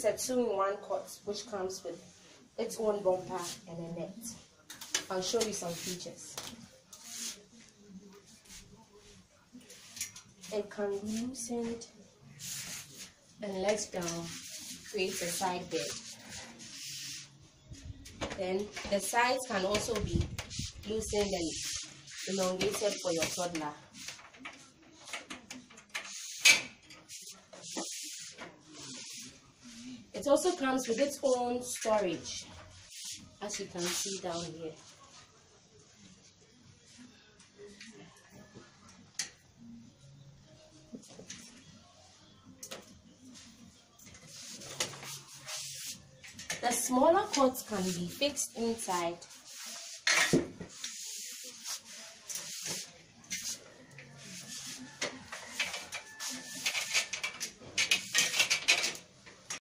is a 2-in-1 cot which comes with its own bumper and a net. I'll show you some features. It can be loosened and let down, creates a side bed. Then the sides can also be loosened and elongated for your toddler. It also comes with its own storage, as you can see down here. The smaller cots can be fixed inside